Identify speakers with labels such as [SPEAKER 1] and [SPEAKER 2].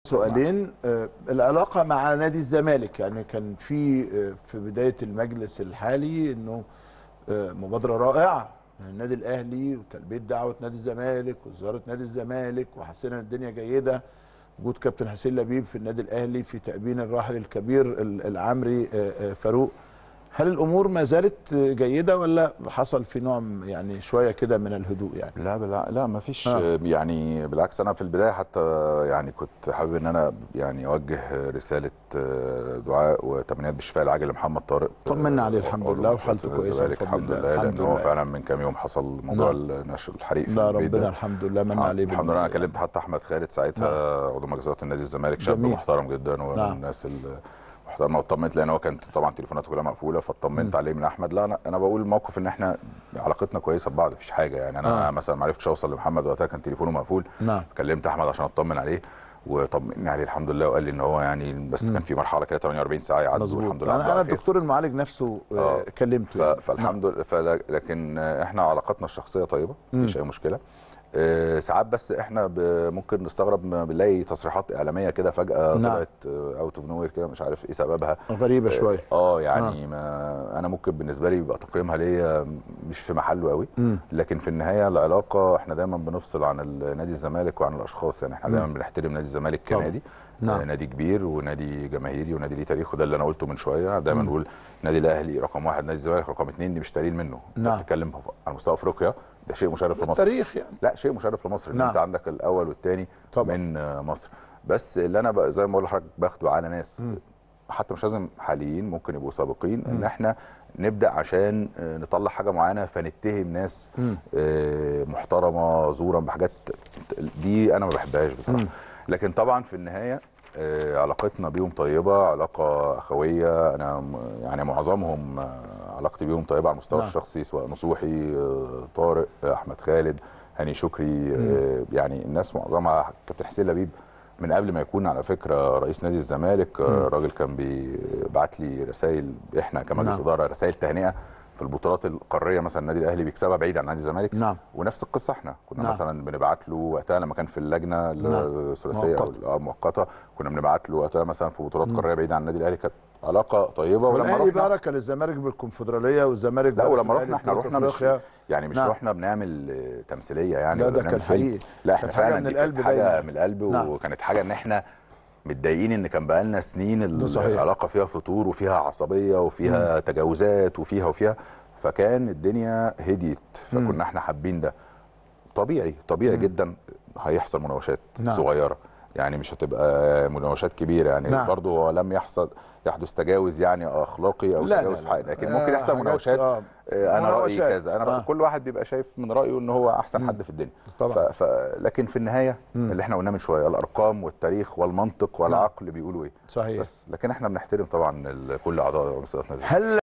[SPEAKER 1] سؤالين. العلاقه مع نادي الزمالك، يعني كان في بدايه المجلس الحالي انه مبادره رائعه من النادي الاهلي وتلبيه دعوه نادي الزمالك وزياره نادي الزمالك، وحسينا ان الدنيا جيده. وجود كابتن حسين لبيب في النادي الاهلي في تأبين الراحل الكبير العمري فاروق. هل الامور ما زالت جيده ولا حصل في نوع يعني شويه كده من الهدوء يعني؟
[SPEAKER 2] لا ما فيش يعني بالعكس. انا في البدايه حتى يعني كنت حابب ان انا يعني اوجه رساله دعاء وتمنيات بالشفاء العاجل لمحمد طارق.
[SPEAKER 1] طمنا عليه الحمد لله وحالته كويسه
[SPEAKER 2] الحمد لله، لان هو فعلا من كام يوم حصل موضوع النشر الحريق في البيت.
[SPEAKER 1] ربنا الحمد لله من عليه
[SPEAKER 2] الحمد لله. انا كلمت حتى احمد خالد ساعتها عضو مجلس اداره النادي الزمالك، شاب محترم جدا ومن الناس محترمه، واطمنت لان هو كانت طبعا تليفوناته كلها مقفوله، فاطمنت عليه من احمد. لا انا بقول الموقف ان احنا علاقتنا كويسه ببعض، مفيش حاجه يعني. انا مثلا ما عرفتش اوصل لمحمد وقتها، كان تليفونه مقفول. كلمت احمد عشان اطمن عليه وطمني عليه الحمد لله، وقال لي ان هو يعني بس كان في مرحله كده 48 ساعه يعدوا الحمد لله.
[SPEAKER 1] انا الدكتور المعالج نفسه كلمته يعني.
[SPEAKER 2] فالحمد لله. لكن احنا علاقتنا الشخصيه طيبه، مفيش اي مشكله. ساعات بس احنا ممكن نستغرب بنلاقي تصريحات اعلاميه كده فجاه طلعت اوت اوف نوير كده، مش عارف ايه سببها،
[SPEAKER 1] غريبه شويه.
[SPEAKER 2] يعني ما انا ممكن بالنسبه لي بيبقى تقييمها ليا مش في محله قوي. لكن في النهايه العلاقه احنا دايما بنفصل عن نادي الزمالك وعن الاشخاص، يعني احنا دايما بنحترم نادي الزمالك كنادي. نادي كبير ونادي جماهيري ونادي ليه تاريخ، وده اللي انا قلته من شويه. دايما بنقول نادي الاهلي رقم واحد، نادي الزمالك رقم اثنين، دي مش تقليل منه. انت بتتكلم على مستوى افريقيا، ده شيء مشرف لمصر.
[SPEAKER 1] التاريخ يعني.
[SPEAKER 2] لا شيء مشرف لمصر ان انت عندك الاول والثاني من مصر. بس اللي انا زي ما بقول لحضرتك باخده على ناس حتى مش لازم حاليين، ممكن يبقوا سابقين، ان احنا نبدا عشان نطلع حاجه معينه فنتهم ناس محترمه زورا بحاجات دي انا ما بحبهاش بصراحه. لكن طبعا في النهايه علاقتنا بيهم طيبه، علاقه اخويه. انا يعني معظمهم علاقتي بيهم طيبه على المستوى الشخصي، سواء نصوحي، طارق، احمد خالد، هاني شكري. يعني الناس معظمها. كابتن حسين لبيب من قبل ما يكون على فكره رئيس نادي الزمالك راجل كان بيبعت لي رسائل، احنا كمجلس اداره رسائل تهنئه في البطولات القاريه مثلا النادي الاهلي بيكسبها بعيد عن نادي الزمالك. ونفس القصه احنا كنا مثلا بنبعت له وقتها لما كان في اللجنه الثلاثيه او المؤقته، كنا بنبعت له وقتها مثلا في بطولات قاريه بعيد عن النادي الاهلي. كانت علاقه طيبه.
[SPEAKER 1] ولما الاهلي بارك للزمالك بالكونفدراليه والزمالك
[SPEAKER 2] لا ولما رحنا احنا رحنا مش يعني مش رحنا بنعمل تمثيليه يعني.
[SPEAKER 1] لا ده كان حقيقي.
[SPEAKER 2] لا احنا فعلا من القلب، حاجه من القلب. وكانت حاجه ان احنا متضايقين ان كان بقالنا سنين العلاقه فيها فتور وفيها عصبيه وفيها تجاوزات وفيها فكان الدنيا هديت. فكنا احنا حابين ده. طبيعي جدا هيحصل مناوشات صغيره، يعني مش هتبقى مناوشات كبيره يعني. برضه هو لم يحدث تجاوز يعني اخلاقي او تجاوز في حق، لكن ممكن يحصل مناوشات. انا رايي كذا، انا كل واحد بيبقى شايف من رايه ان هو احسن حد في الدنيا طبعا. لكن في النهايه اللي احنا قلناه من شويه، الارقام والتاريخ والمنطق والعقل بيقولوا ايه.
[SPEAKER 1] صحيح.
[SPEAKER 2] بس لكن احنا بنحترم طبعا كل اعضاء مجلس اداره.